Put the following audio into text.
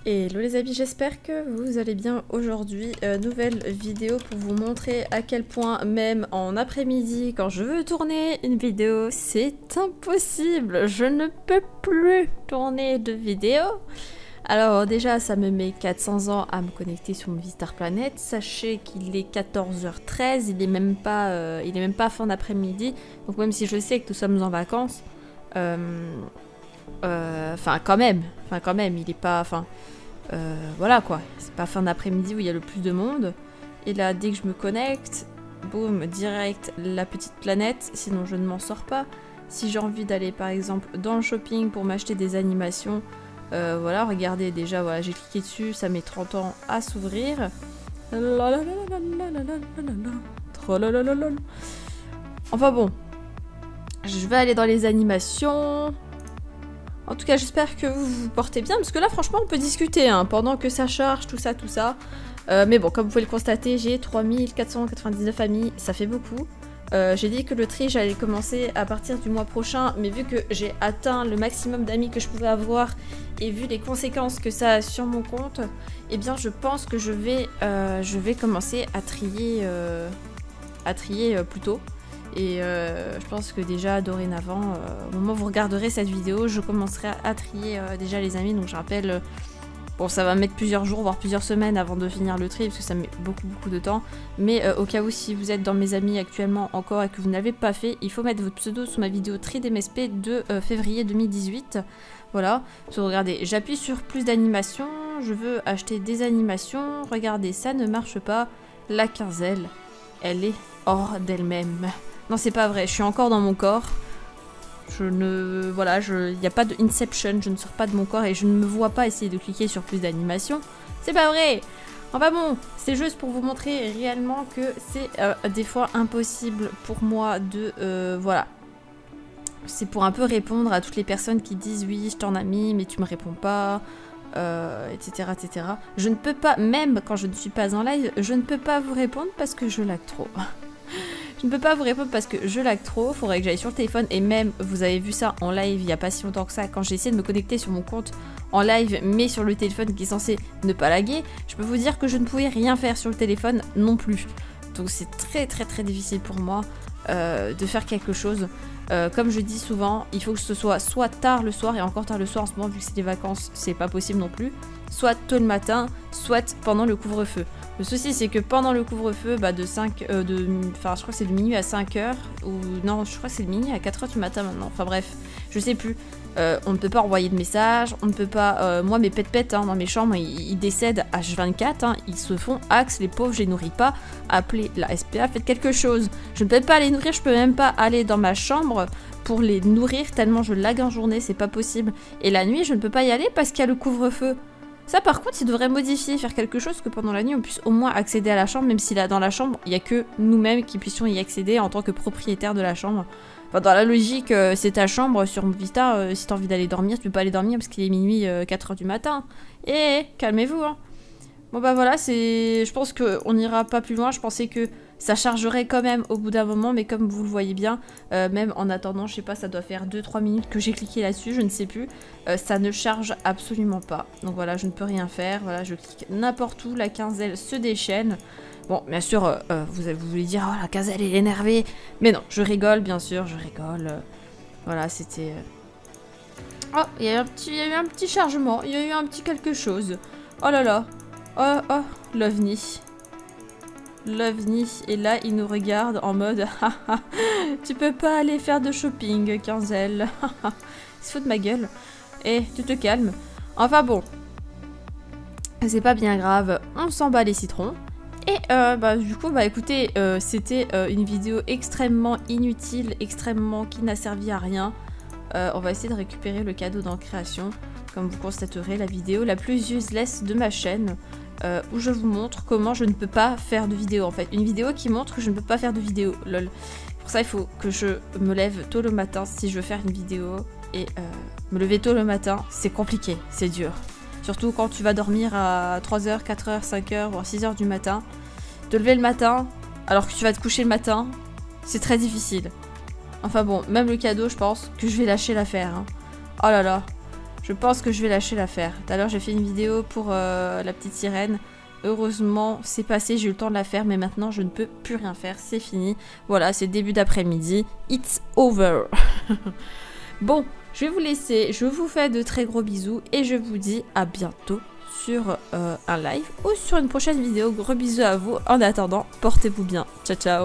Hello les amis, j'espère que vous allez bien aujourd'hui. Nouvelle vidéo pour vous montrer à quel point même en après-midi, quand je veux tourner une vidéo, c'est impossible. Je ne peux plus tourner de vidéo. Alors déjà, ça me met 400 ans à me connecter sur mon Vistar Planet. Sachez qu'il est 14h13, il est même pas fin d'après-midi. Donc même si je sais que nous sommes en vacances, enfin quand même, il est pas, voilà quoi, c'est pas fin d'après-midi où il y a le plus de monde. Et là, dès que je me connecte, boum, direct la petite planète, sinon je ne m'en sors pas. Si j'ai envie d'aller par exemple dans le shopping pour m'acheter des animations, voilà, regardez déjà, voilà, j'ai cliqué dessus, ça met 30 ans à s'ouvrir. Enfin bon, je vais aller dans les animations. En tout cas, j'espère que vous vous portez bien, parce que là, franchement, on peut discuter, hein, pendant que ça charge, tout ça. Mais bon, comme vous pouvez le constater, j'ai 3499 amis, ça fait beaucoup. J'ai dit que le tri, j'allais commencer à partir du mois prochain, mais vu que j'ai atteint le maximum d'amis que je pouvais avoir, et vu les conséquences que ça a sur mon compte, eh bien, je pense que je vais commencer à trier plus tôt. Et je pense que déjà dorénavant, au moment où vous regarderez cette vidéo, je commencerai à trier déjà les amis. Donc je rappelle, bon ça va mettre plusieurs jours, voire plusieurs semaines avant de finir le tri, parce que ça met beaucoup de temps. Mais au cas où, si vous êtes dans mes amis actuellement encore et que vous n'avez pas fait, il faut mettre votre pseudo sous ma vidéo tri d'MSP de février 2018. Voilà, regardez, j'appuie sur plus d'animations, je veux acheter des animations, regardez, ça ne marche pas, la quinzaine, elle est hors d'elle-même. Non, c'est pas vrai, je suis encore dans mon corps. Voilà, il n'y a pas de Inception, je ne sors pas de mon corps et je ne me vois pas essayer de cliquer sur plus d'animation. C'est pas vrai. Enfin bon, c'est juste pour vous montrer réellement que c'est des fois impossible pour moi de... voilà. C'est pour un peu répondre à toutes les personnes qui disent « Oui, je t'en ai mis, mais tu me réponds pas ». Etc. Je ne peux pas, même quand je ne suis pas en live, je ne peux pas vous répondre parce que je lag trop. Je ne peux pas vous répondre parce que je lag trop, faudrait que j'aille sur le téléphone, et même, vous avez vu ça en live il n'y a pas si longtemps que ça, quand j'ai essayé de me connecter sur mon compte en live, mais sur le téléphone qui est censé ne pas laguer, je peux vous dire que je ne pouvais rien faire sur le téléphone non plus. Donc c'est très difficile pour moi de faire quelque chose. Comme je dis souvent, il faut que ce soit tard le soir, et encore tard le soir en ce moment, vu que c'est des vacances, c'est pas possible non plus, soit tôt le matin, soit pendant le couvre-feu. Le souci, c'est que pendant le couvre-feu, bah je crois que c'est de minuit à 5h, ou non, je crois que c'est de minuit à 4h du matin maintenant, enfin bref, je sais plus. On ne peut pas envoyer de messages, on ne peut pas... moi, mes pets hein, dans mes chambres, ils décèdent H24, hein, ils se font axe, les pauvres, je les nourris pas, appelez la SPA, faites quelque chose. Je ne peux pas les nourrir, je peux même pas aller dans ma chambre pour les nourrir, tellement je lag en journée, c'est pas possible. Et la nuit, je ne peux pas y aller parce qu'il y a le couvre-feu. Ça par contre, il devrait modifier, faire quelque chose que pendant la nuit on puisse au moins accéder à la chambre, même si là dans la chambre, il n'y a que nous-mêmes qui puissions y accéder en tant que propriétaire de la chambre. Enfin, dans la logique, c'est ta chambre sur Vista, si t'as envie d'aller dormir, tu peux pas aller dormir parce qu'il est minuit 4h du matin. Calmez-vous hein. Bon bah voilà, je pense qu'on n'ira pas plus loin, je pensais que ça chargerait quand même au bout d'un moment, mais comme vous le voyez bien, même en attendant, je sais pas, ça doit faire 2-3 minutes que j'ai cliqué là-dessus, je ne sais plus, ça ne charge absolument pas. Donc voilà, je ne peux rien faire, voilà, je clique n'importe où, la quinzaine se déchaîne. Bon, bien sûr, vous voulez dire, oh la quinzaine elle est énervée, mais non, je rigole, bien sûr, je rigole. Voilà, c'était... Oh, il y a eu un petit chargement, il y a eu un petit quelque chose. Oh là là, oh, l'OVNI. L'OVNI, et là il nous regarde en mode haha, tu peux pas aller faire de shopping, quinzaine. Il se fout de ma gueule. Tu te calmes. Enfin bon, c'est pas bien grave, on s'en bat les citrons. Et du coup, écoutez, c'était une vidéo extrêmement inutile, qui n'a servi à rien. On va essayer de récupérer le cadeau dans création. Comme vous constaterez, la vidéo la plus useless de ma chaîne. Où je vous montre comment je ne peux pas faire de vidéo en fait. Une vidéo qui montre que je ne peux pas faire de vidéo, lol. Pour ça il faut que je me lève tôt le matin si je veux faire une vidéo. Et me lever tôt le matin, c'est compliqué, c'est dur. Surtout quand tu vas dormir à 3h, 4h, 5h, voire 6h du matin. Te lever le matin, alors que tu vas te coucher le matin, c'est très difficile. Enfin bon, même le cadeau, je pense que je vais lâcher l'affaire. Hein. Oh là là. Je pense que je vais lâcher l'affaire. Tout à l'heure, j'ai fait une vidéo pour la petite sirène. Heureusement, c'est passé, j'ai eu le temps de la faire, mais maintenant, je ne peux plus rien faire. C'est fini. Voilà, c'est début d'après-midi. It's over. Bon, je vais vous laisser. Je vous fais de très gros bisous et je vous dis à bientôt sur un live ou sur une prochaine vidéo. Gros bisous à vous. En attendant, portez-vous bien. Ciao, ciao.